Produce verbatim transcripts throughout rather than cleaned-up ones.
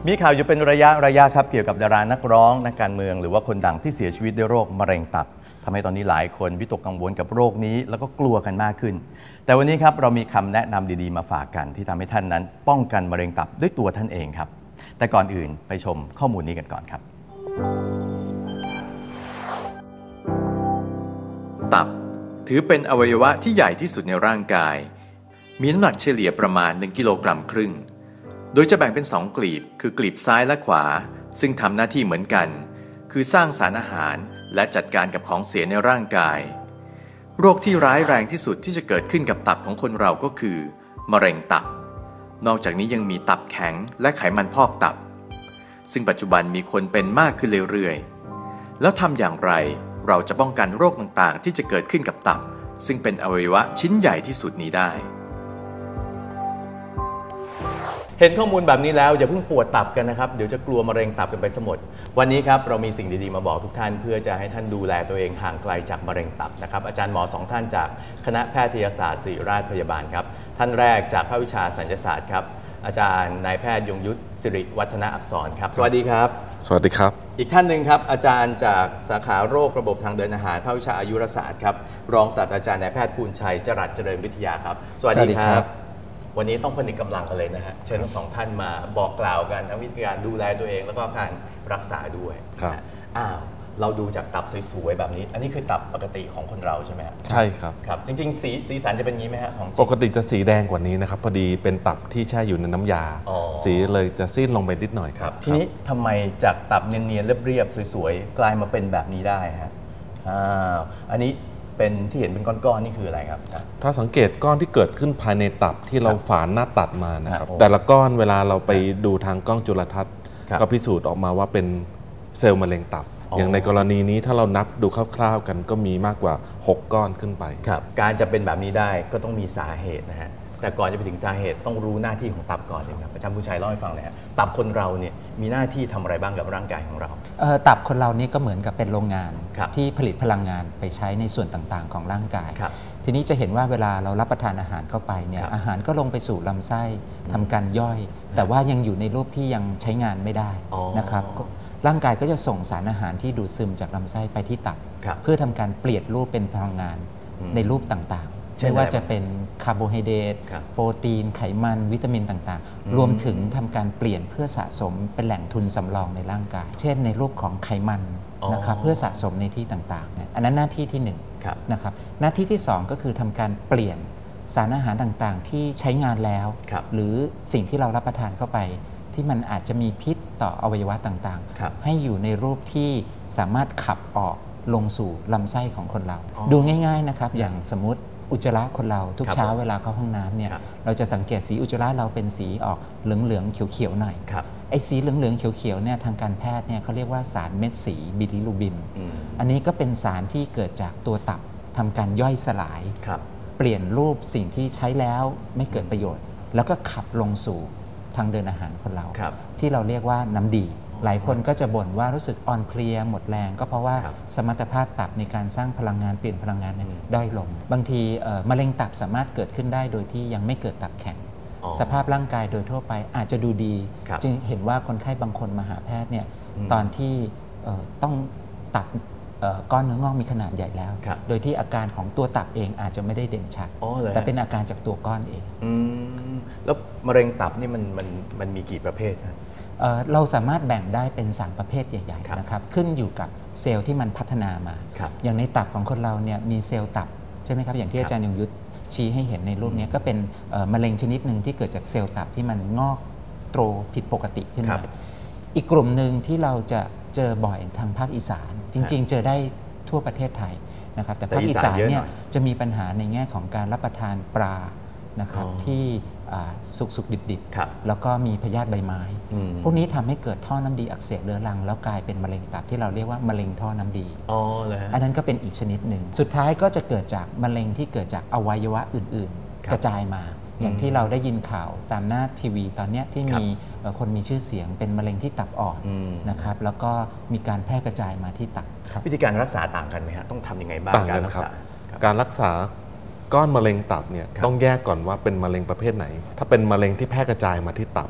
มีข่าวอยู่เป็นระยะระยะครับเกี่ยวกับดารานักร้องนักการเมืองหรือว่าคนดังที่เสียชีวิตด้วยโรคมะเร็งตับทำให้ตอนนี้หลายคนวิตกกังวลกับโรคนี้แล้วก็กลัวกันมากขึ้นแต่วันนี้ครับเรามีคำแนะนำดีๆมาฝากกันที่ทำให้ท่านนั้นป้องกันมะเร็งตับด้วยตัวท่านเองครับแต่ก่อนอื่นไปชมข้อมูลนี้กันก่อนครับตับถือเป็นอวัยวะที่ใหญ่ที่สุดในร่างกายมีน้ำหนักเฉลี่ยประมาณหนึ่งกิโลกรัมครึ่งโดยจะแบ่งเป็นสองกลีบคือกลีบซ้ายและขวาซึ่งทำหน้าที่เหมือนกันคือสร้างสารอาหารและจัดการกับของเสียในร่างกายโรคที่ร้ายแรงที่สุดที่จะเกิดขึ้นกับตับของคนเราก็คือมะเร็งตับนอกจากนี้ยังมีตับแข็งและไขมันพอกตับซึ่งปัจจุบันมีคนเป็นมากขึ้นเรื่อยๆแล้วทำอย่างไรเราจะป้องกันโรคต่างๆที่จะเกิดขึ้นกับตับซึ่งเป็นอวัยวะชิ้นใหญ่ที่สุดนี้ได้เห็นข้อมูลแบบนี้แล้วอย่าเพิ่งปวดตับกันนะครับเดี๋ยวจะกลัวมะเร็งตับกันไปซะหมดวันนี้ครับเรามีสิ่งดีๆมาบอกทุกท่านเพื่อจะให้ท่านดูแลตัวเองห่างไกลจากมะเร็งตับนะครับอาจารย์หมอสองท่านจากคณะแพทยศาสตร์ศิริราชพยาบาลครับท่านแรกจากภาควิชาสัญญศาสตร์ครับอาจารย์นายแพทย์ยงยุทธสิริวัฒนอักษรครับสวัสดีครับสวัสดีครับอีกท่านหนึ่งครับอาจารย์จากสาขาโรคระบบทางเดินอาหารภาควิชาอายุรศาสตร์ครับรองศาสตราจารย์นายแพทย์ภูลชัยจรัสเจริญวิทยาครับสวัสดีครับวันนี้ต้องผนึกกำลังกันเลยนะฮะเชิญทั้งสองท่านมาบอกกล่าวกันทั้งวิธีการดูแลตัวเองแล้วก็การรักษาด้วยครับอ้าวเราดูจากตับสวยๆแบบนี้อันนี้คือตับปกติของคนเราใช่ไหมครับใช่ครับครับจริงๆสีสีสันจะเป็นงี้ไหมฮะของปกติจะสีแดงกว่านี้นะครับพอดีเป็นตับที่แช่อยู่ในน้ำยาสีเลยจะซีดลงไปนิดหน่อยครับทีนี้ทำไมจากตับเนียนๆเรียบๆสวยๆกลายมาเป็นแบบนี้ได้ฮะอ้าวอันนี้เป็นที่เห็นเป็นก้อนๆนี่คืออะไรครับถ้าสังเกตก้อนที่เกิดขึ้นภายในตับที่เราฝานหน้าตับมานะครับแต่ละก้อนเวลาเราไปดูทางกล้องจุลทรรศน์ก็พิสูจน์ออกมาว่าเป็นเซลล์มะเร็งตับอย่างในกรณีนี้ถ้าเรานับดูคร่าวๆกันก็มีมากกว่าหกก้อนขึ้นไปครับการจะเป็นแบบนี้ได้ก็ต้องมีสาเหตุนะฮะแต่ก่อนจะไปถึงสาเหตุต้องรู้หน้าที่ของตับก่อนเลยครับอาจารย์ผู้ชัยเล่าให้ฟังเลยครับตับคนเราเนี่ยมีหน้าที่ทำอะไรบ้างกับร่างกายของเราตับคนเรานี่ก็เหมือนกับเป็นโรงงานที่ผลิตพลังงานไปใช้ในส่วนต่างๆของร่างกายทีนี้จะเห็นว่าเวลาเรารับประทานอาหารเข้าไปเนี่ยอาหารก็ลงไปสู่ลำไส้ทำการย่อยแต่ว่ายังอยู่ในรูปที่ยังใช้งานไม่ได้นะครับร่างกายก็จะส่งสารอาหารที่ดูดซึมจากลำไส้ไปที่ตับเพื่อทำการเปลี่ยนรูปเป็นพลังงานในรูปต่างๆไม่ว่าจะเป็นคาร์โบไฮเดรตโปรตีนไขมันวิตามินต่างๆรวมถึงทำการเปลี่ยนเพื่อสะสมเป็นแหล่งทุนสำรองในร่างกายเช่นในรูปของไขมันนะครับเพื่อสะสมในที่ต่างๆอันนั้นหน้าที่ที่หนึ่งนะครับหน้าที่ที่สองก็คือทำการเปลี่ยนสารอาหารต่างๆที่ใช้งานแล้วหรือสิ่งที่เรารับประทานเข้าไปที่มันอาจจะมีพิษต่ออวัยวะต่างๆให้อยู่ในรูปที่สามารถขับออกลงสู่ลำไส้ของคนเราดูง่ายๆนะครับอย่างสมมุติอุจจาระคนเราทุกเช้าเวลาเข้าห้องน้ำเนี่ยเราจะสังเกตสีอุจจาระเราเป็นสีออกเหลืองๆเขียวๆหน่อยไอ้สีเหลืองๆเขียวๆเนี่ยทางการแพทย์เนี่ยเขาเรียกว่าสารเม็ดสีบิลิรูบินอันนี้ก็เป็นสารที่เกิดจากตัวตับทำการย่อยสลายเปลี่ยนรูปสิ่งที่ใช้แล้วไม่เกิดประโยชน์แล้วก็ขับลงสู่ทางเดินอาหารคนเราที่เราเรียกว่าน้ำดีหลายคนก็จะบ่นว่ารู้สึกอ่อนเพลียหมดแรงก็เพราะว่าสมรรถภาพตับในการสร้างพลังงานเปลี่ยนพลังงานด้อยลงบางทีมะเร็งตับสามารถเกิดขึ้นได้โดยที่ยังไม่เกิดตับแข็งสภาพร่างกายโดยทั่วไปอาจจะดูดีจึงเห็นว่าคนไข้บางคนมาหาแพทย์เนี่ยตอนที่ต้องตับก้อนเนื้องอกมีขนาดใหญ่แล้วโดยที่อาการของตัวตับเองอาจจะไม่ได้เด่นชัดแต่เป็นอาการจากตัวก้อนเองแล้วมะเร็งตับนี่มันมันมันมีกี่ประเภทครับเราสามารถแบ่งได้เป็นสามประเภทใหญ่ๆนะครับขึ้นอยู่กับเซลล์ที่มันพัฒนามาอย่างในตับของคนเราเนี่ยมีเซลล์ตับใช่ไหมครับอย่างที่อาจารย์ยงยุทธชี้ให้เห็นในรูปนี้ก็เป็นมะเร็งชนิดหนึ่งที่เกิดจากเซลล์ตับที่มันงอกโตผิดปกติขึ้นมาอีกกลุ่มหนึ่งที่เราจะเจอบ่อยทางภาคอีสานจริงๆเจอได้ทั่วประเทศไทยนะครับแต่ภาคอีสานเนี่ยจะมีปัญหาในแง่ของการรับประทานปลานะครับที่สุกสุกดิบดิบแล้วก็มีพยาธิใบไม้พวกนี้ทำให้เกิดท่อน้ำดีอักเสบเรื้อรังแล้วกลายเป็นมะเร็งตับที่เราเรียกว่ามะเร็งท่อน้ำดีอ๋อเลยอันนั้นก็เป็นอีกชนิดหนึ่งสุดท้ายก็จะเกิดจากมะเร็งที่เกิดจากอวัยวะอื่นๆกระจายมาอย่างที่เราได้ยินข่าวตามหน้าทีวีตอนนี้ที่มีคนมีชื่อเสียงเป็นมะเร็งที่ตับอ่อนนะครับแล้วก็มีการแพร่กระจายมาที่ตับวิธีการรักษาต่างกันไหมฮะต้องทำยังไงบ้างการรักษาการรักษาก้อนมะเร็งตับเนี่ยต้องแยกก่อนว่าเป็นมะเร็งประเภทไหนถ้าเป็นมะเร็งที่แพร่กระจายมาที่ตับ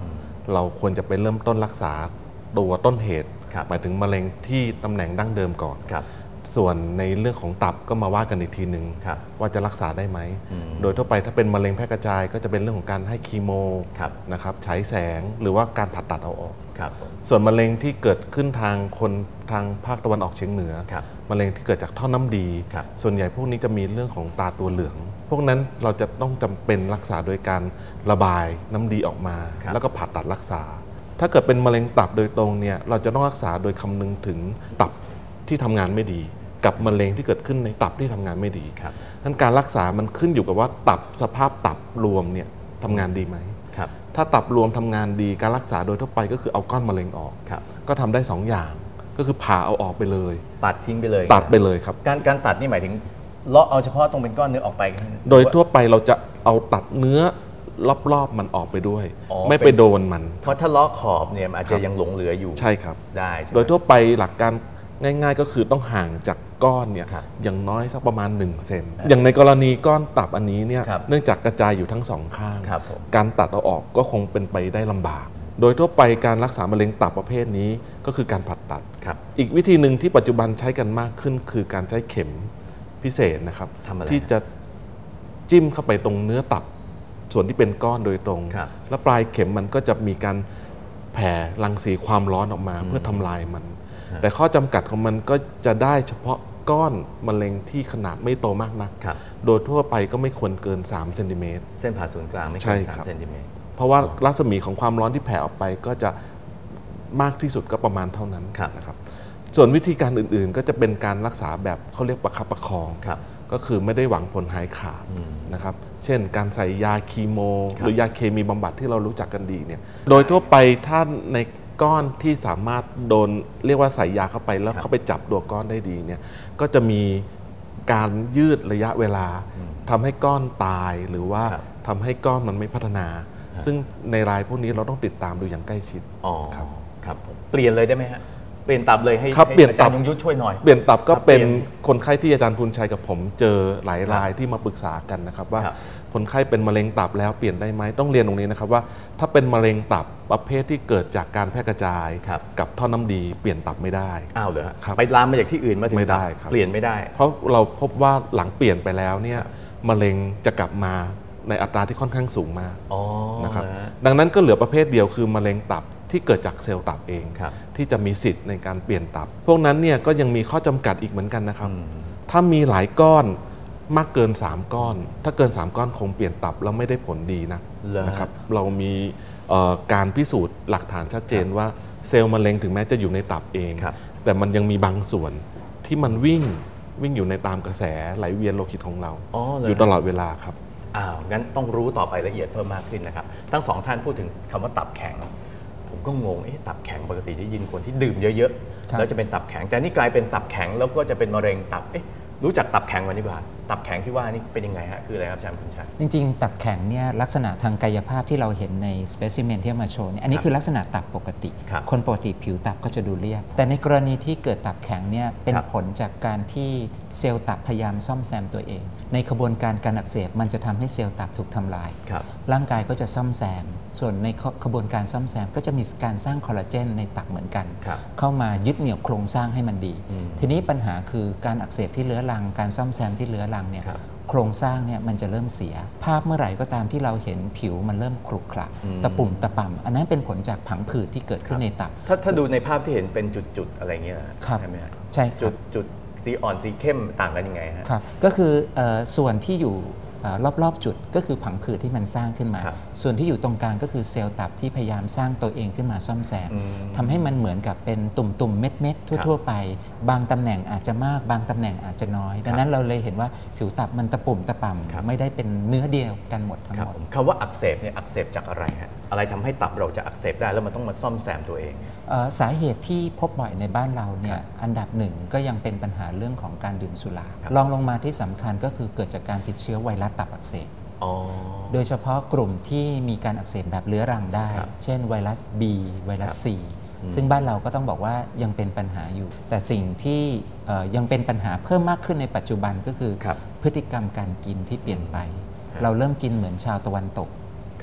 เราควรจะไปเริ่มต้นรักษาตัวต้นเหตุหมายถึงมะเร็งที่ตำแหน่งดั้งเดิมก่อนส่วนในเรื่องของตับก็มาว่ากันอีกทีหนึ่งว่าจะรักษาได้ไหมโดยทั่วไปถ้าเป็นมะเร็งแพร่กระจายก็จะเป็นเรื่องของการให้คีโมนะครับฉายแสงหรือว่าการผ่าตัดเอาออกส่วนมะเร็งที่เกิดขึ้นทางคนทางภาคตะวันออกเฉียงเหนือมะเร็งที่เกิดจากท่อน้ำดีส่วนใหญ่พวกนี้จะมีเรื่องของตาตัวเหลืองพวกนั้นเราจะต้องจำเป็นรักษาโดยการระบายน้ำดีออกมาแล้วก็ผ่าตัดรักษาถ้าเกิดเป็นมะเร็งตับโดยตรงเนี่ยเราจะต้องรักษาโดยคำนึงถึงตับที่ทำงานไม่ดีกับมะเร็งที่เกิดขึ้นในตับที่ทำงานไม่ดีนั้นการรักษามันขึ้นอยู่กับว่าตับสภาพตับรวมเนี่ยทำงานดีไหมถ้าตับรวมทำงานดีการรักษาโดยทั่วไปก็คือเอาก้อนมะเร็งออกก็ทำได้สองอย่างก็คือผ่าเอาออกไปเลยตัดทิ้งไปเลยตัดไปเลยครับการการตัดนี่หมายถึงเลาะเอาเฉพาะตรงเป็นก้อนเนื้อออกไปโดยทั่วไปเราจะเอาตัดเนื้อรอบๆมันออกไปด้วยไม่ไปโดนมันเพราะถ้าเลาะขอบเนี่ยอาจจะยังหลงเหลืออยู่ใช่ครับได้โดยทั่วไปหลักการง่ายๆก็คือต้องห่างจากก้อนเนี่ยอย่างน้อยสักประมาณหนึ่งเซนอย่างในกรณีก้อนตับอันนี้เนี่ยเนื่องจากกระจายอยู่ทั้งสองข้างการตัดเอาออกก็คงเป็นไปได้ลำบากโดยทั่วไปการรักษามะเร็งตับประเภทนี้ก็คือการผ่าตัดอีกวิธีหนึ่งที่ปัจจุบันใช้กันมากขึ้นคือการใช้เข็มพิเศษนะครับที่จะจิ้มเข้าไปตรงเนื้อตับส่วนที่เป็นก้อนโดยตรงแล้วปลายเข็มมันก็จะมีการแผ่รังสีความร้อนออกมาเพื่อทำลายมันแต่ข้อจำกัดของมันก็จะได้เฉพาะก้อนมะเร็งที่ขนาดไม่โตมากนักโดยทั่วไปก็ไม่ควรเกินสามเซนติเมตรเส้นผ่าศูนย์กลางไม่เกินสามเซนติเมตรเพราะว่ารัศมีของความร้อนที่แผ่ออกไปก็จะมากที่สุดก็ประมาณเท่านั้นนะครับส่วนวิธีการอื่นๆก็จะเป็นการรักษาแบบเขาเรียกประคับประคองก็คือไม่ได้หวังผลหายขาดนะครับเช่นการใส่ยาคีโมหรือยาเคมีบำบัดที่เรารู้จักกันดีเนี่ยโดยทั่วไปถ้าในก้อนที่สามารถโดนเรียกว่าใส่ยาเข้าไปแล้วเข้าไปจับตัวก้อนได้ดีเนี่ยก็จะมีการยืดระยะเวลาทำให้ก้อนตายหรือว่าทำให้ก้อนมันไม่พัฒนาซึ่งในรายพวกนี้เราต้องติดตามดูอย่างใกล้ชิดอ๋อครับครับเปลี่ยนเลยได้ไหมฮะเปลี่ยนตับเลยให้อาจารย์ยงยุทธช่วยหน่อยเปลี่ยนตับก็เป็นคนไข้ที่อาจารย์พูนชัยกับผมเจอหลายรายที่มาปรึกษากันนะครับว่าคนไข้เป็นมะเร็งตับแล้วเปลี่ยนได้ไหมต้องเรียนตรงนี้นะครับว่าถ้าเป็นมะเร็งตับประเภทที่เกิดจากการแพร่กระจายกับท่อน้ำดีเปลี่ยนตับไม่ได้อ้าวเหรอไปลามมาจากที่อื่นมาถึงตับเปลี่ยนไม่ได้เพราะเราพบว่าหลังเปลี่ยนไปแล้วเนี่ยมะเร็งจะกลับมาในอัตราที่ค่อนข้างสูงมากนะครับดังนั้นก็เหลือประเภทเดียวคือมะเร็งตับที่เกิดจากเซลล์ตับเองที่จะมีสิทธิ์ในการเปลี่ยนตับพวกนั้นเนี่ยก็ยังมีข้อจำกัดอีกเหมือนกันนะครับถ้ามีหลายก้อนมากเกินสามก้อนถ้าเกินสามก้อนคงเปลี่ยนตับแล้วไม่ได้ผลดีนะนะครับเรามีการพิสูจน์หลักฐานชัดเจนว่าเซลล์มะเร็งถึงแม้จะอยู่ในตับเองแต่มันยังมีบางส่วนที่มันวิ่งวิ่งอยู่ในตามกระแสไหลเวียนโลหิตของเรา อ, อยู่ตลอดเวลาครับอ้าวงั้นต้องรู้ต่อไปละเอียดเพิ่มมากขึ้นนะครับทั้งสองท่านพูดถึงคำว่าตับแข็งผมก็งงเอ๊ะตับแข็งปกติได้ยินคนที่ดื่มเยอะๆแล้วจะเป็นตับแข็งแต่นี่กลายเป็นตับแข็งแล้วก็จะเป็นมะเร็งตับเอ๊ะรู้จักตับแข็งวันนี้บ้างตับแข็งที่ว่านี่เป็นยังไงฮะคืออะไรครับอาจารย์คุณชัยจริงๆตับแข็งเนี่ยลักษณะทางกายภาพที่เราเห็นในสเปซิเมนที่มาโชว์อันนี้คือลักษณะตับปกติคนปกติผิวตับก็จะดูเรียบแต่ในกรณีที่เกิดตับแข็งเนี่ยเป็นผลจากการที่เซลล์ตับพยายามซ่อมแซมตัวเองในกระบวนการการอักเสบมันจะทำให้เซลล์ตับถูกทำลายร่างกายก็จะซ่อมแซมส่วนในกระบวนการซ่อมแซมก็จะมีการสร้างคอลลาเจนในตับเหมือนกันเข้ามายึดเหนี่ยวโครงสร้างให้มันดีทีนี้ปัญหาคือการอักเสบที่เรื้อรังการซ่อมแซมที่เรื้อรังเนี่ยโครงสร้างเนี่ยมันจะเริ่มเสียภาพเมื่อไหร่ก็ตามที่เราเห็นผิวมันเริ่มขรุขระตะปุ่มตะป่ำอันนั้นเป็นผลจากผังผืดที่เกิดขึ้นในตับถ้าถ้าดูในภาพที่เห็นเป็นจุดๆอะไรเงี้ยใช่ไหมครับใช่จุดจุดสีอ่อนสีเข้มต่างกันยังไงฮะครับก็คือส่วนที่อยู่รอบๆจุดก็คือผังผืดที่มันสร้างขึ้นมาส่วนที่อยู่ตรงกลางก็คือเซลล์ตับที่พยายามสร้างตัวเองขึ้นมาซ่อมแซมทำให้มันเหมือนกับเป็นตุ่มๆเม็ดๆทั่วๆไปบางตำแหน่งอาจจะมากบางตำแหน่งอาจจะน้อยดังนั้นเราเลยเห็นว่าผิวตับมันตะปุ่มตะป่ำไม่ได้เป็นเนื้อเดียวกันหมดทั้งหมดคำว่าอักเสบเนี่ยอักเสบจากอะไรฮะอะไรทำให้ตับเราจะอักเสบได้แล้วมันต้องมาซ่อมแซมตัวเองสาเหตุที่พบบ่อยในบ้านเราเนี่ยอันดับหนึ่งก็ยังเป็นปัญหาเรื่องของการดื่มสุรารองลงมาที่สำคัญก็คือเกิดจากการติดเชื้อไวรัสตับอักเสบโดยเฉพาะกลุ่มที่มีการอักเสบแบบเรื้อรังได้เช่นไวรัส B ไวรัส C ซึ่งบ้านเราก็ต้องบอกว่ายังเป็นปัญหาอยู่แต่สิ่งที่ยังเป็นปัญหาเพิ่มมากขึ้นในปัจจุบันก็คือพฤติกรรมการกินที่เปลี่ยนไปเราเริ่มกินเหมือนชาวตะวันตก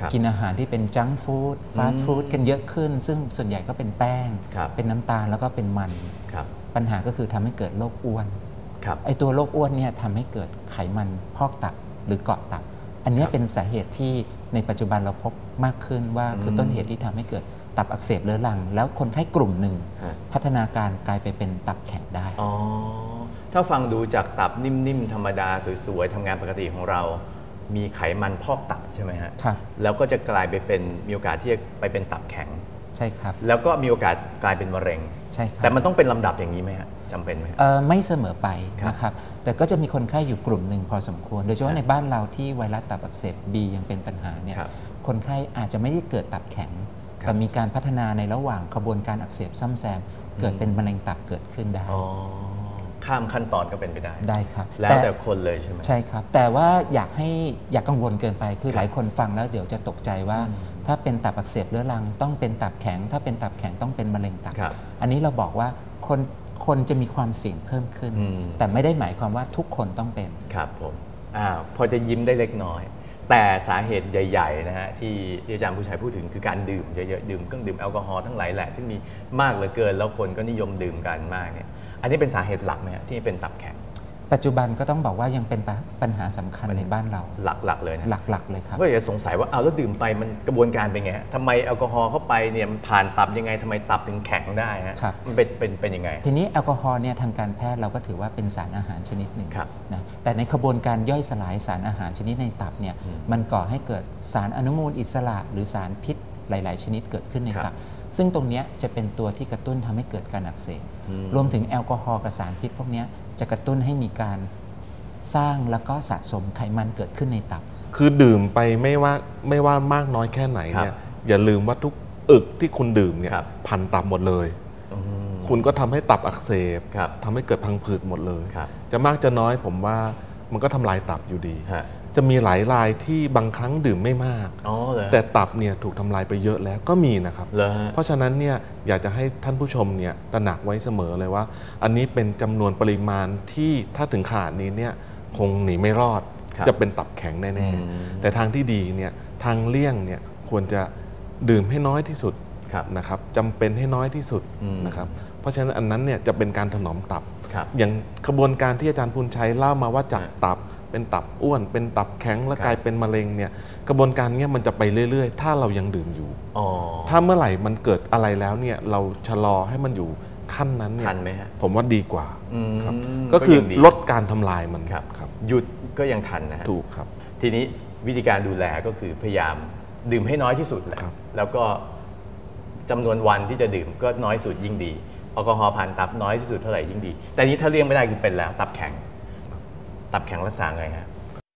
กินอาหารที่เป็นจังก์ฟู้ดฟาสต์ฟู้ดกันเยอะขึ้นซึ่งส่วนใหญ่ก็เป็นแป้งเป็นน้ำตาลแล้วก็เป็นมันปัญหาก็คือทำให้เกิดโรคอ้วนไอตัวโรคอ้วนเนี่ยทำให้เกิดไขมันพอกตับหรือเกาะตับอันนี้เป็นสาเหตุที่ในปัจจุบันเราพบมากขึ้นว่าคือต้นเหตุที่ทำให้เกิดตับอักเสบเรื้อรังแล้วคนไข้กลุ่มหนึ่งพัฒนาการกลายไปเป็นตับแข็งได้อ๋อถ้าฟังดูจากตับนิ่มๆธรรมดาสวยๆทำงานปกติของเรามีไขมันพอกตับใช่ไหมฮะครับแล้วก็จะกลายไปเป็นมีโอกาสที่จะไปเป็นตับแข็งใช่ครับแล้วก็มีโอกาสกลายเป็นมะเร็งใช่ครับแต่มันต้องเป็นลำดับอย่างนี้ไหมฮะจำเป็นไหมเออไม่เสมอไปนะครับแต่ก็จะมีคนไข้อยู่กลุ่มหนึ่งพอสมควรโดยเฉพาะในบ้านเราที่ไวรัสตับอักเสบ B ยังเป็นปัญหาเนี่ยคนไข้อาจจะไม่ได้เกิดตับแข็งแต่มีการพัฒนาในระหว่างกระบวนการอักเสบซ่อมแซมเกิดเป็นมะเร็งตับเกิดขึ้นได้ข้ามขั้นตอนก็เป็นไปได้ได้ครับแล้วแต่คนเลยใช่ไหมใช่ครับแต่ว่าอยากให้อยากกังวลเกินไปคือหลายคนฟังแล้วเดี๋ยวจะตกใจว่าถ้าเป็นตับอักเสบเรื้อรังต้องเป็นตับแข็งถ้าเป็นตับแข็งต้องเป็นมะเร็งตับอันนี้เราบอกว่าคนคนจะมีความเสี่ยงเพิ่มขึ้นแต่ไม่ได้หมายความว่าทุกคนต้องเป็นครับผมอ้าวพอจะยิ้มได้เล็กน้อยแต่สาเหตุใหญ่ๆนะฮะที่อาจารย์ผู้ชัยพูดถึงคือการดื่มเยอะๆดื่มเครื่องดื่มแอลกอฮอล์ทั้งหลายแหละซึ่งมีมากเหลือเกินแล้วคนก็นิยมดื่มกันมากเนี่ยอันนี้เป็นสาเหตุหลักไหมฮะที่เป็นตับแข็งปัจจุบันก็ต้องบอกว่ายังเป็นปัญหาสำคัญในบ้านเราหลักๆเลยนะหลักๆเลยครับก็จะสงสัยว่าเอาแล้วดื่มไปมันกระบวนการเป็นไงฮะทำไมแอลกอฮอล์เข้าไปเนี่ยมันผ่านตับยังไงทำไมตับถึงแข็งได้ฮะมันเป็นเป็นเป็นยังไงทีนี้แอลกอฮอล์เนี่ยทางการแพทย์เราก็ถือว่าเป็นสารอาหารชนิดหนึ่งนะแต่ในกระบวนการย่อยสลายสารอาหารชนิดในตับเนี่ยมันก่อให้เกิดสารอนุมูลอิสระหรือสารพิษหลายๆชนิดเกิดขึ้นในตับซึ่งตรงนี้จะเป็นตัวที่กระตุ้นทำให้เกิดการอักเสบรวมถึงแอลกอฮอล์กับสารพิษพวกนี้จะกระตุ้นให้มีการสร้างแล้วก็สะสมไขมันเกิดขึ้นในตับคือดื่มไปไม่ว่าไม่ว่ามากน้อยแค่ไหนเนี่ยอย่าลืมว่าทุกอึกที่คุณดื่มเนี่ยพันตับหมดเลยคุณก็ทำให้ตับอักเสบทำให้เกิดพังผืดหมดเลยจะมากจะน้อยผมว่ามันก็ทำลายตับอยู่ดีจะมีหลายรายที่บางครั้งดื่มไม่มากแต่ตับเนี่ยถูกทำลายไปเยอะแล้วก็มีนะครับเพราะฉะนั้นเนี่ยอยากจะให้ท่านผู้ชมเนี่ยตระหนักไว้เสมอเลยว่าอันนี้เป็นจำนวนปริมาณที่ถ้าถึงขนาดนี้เนี่ยคงหนีไม่รอดจะเป็นตับแข็งแน่ๆแต่ทางที่ดีเนี่ยทางเลี่ยงเนี่ยควรจะดื่มให้น้อยที่สุดนะครับจำเป็นให้น้อยที่สุดนะครับเพราะฉะนั้นอันนั้นเนี่ยจะเป็นการถนอมตับอย่างกระบวนการที่อาจารย์พูนชัยเล่ามาว่าจากตับเป็นตับอ้วนเป็นตับแข็งและกลายเป็นมะเร็งเนี่ยกระบวนการนี้มันจะไปเรื่อยๆถ้าเรายังดื่มอยู่ถ้าเมื่อไหร่มันเกิดอะไรแล้วเนี่ยเราชะลอให้มันอยู่ขั้นนั้นเนี่ยผมว่าดีกว่าครับก็คือลดการทำลายมันครับหยุดก็ยังทันนะถูกครับทีนี้วิธีการดูแลก็คือพยายามดื่มให้น้อยที่สุดแหละแล้วก็จำนวนวันที่จะดื่มก็น้อยสุดยิ่งดีแอลกอฮอล์ผ่านตับน้อยที่สุดเท่าไหร่ยิ่งดีแต่นี้ถ้าเลี่ยงไม่ได้คือเป็นแล้วตับแข็งตับแข็งรักษาไงฮะ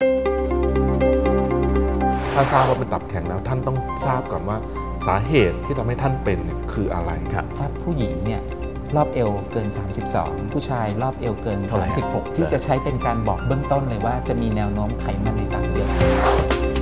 ถ้าทราบว่าเป็นตับแข็งแล้วท่านต้องทราบก่อนว่าสาเหตุที่ทำให้ท่านเป็นเนี่ยคืออะไรครับถ้าผู้หญิงเนี่ยรอบเอวเกินสามสิบสองผู้ชายรอบเอวเกินสามสิบหกที่จะใช้เป็นการบอกเบื้องต้นเลยว่าจะมีแนวโน้มไขมันในตับเยอะ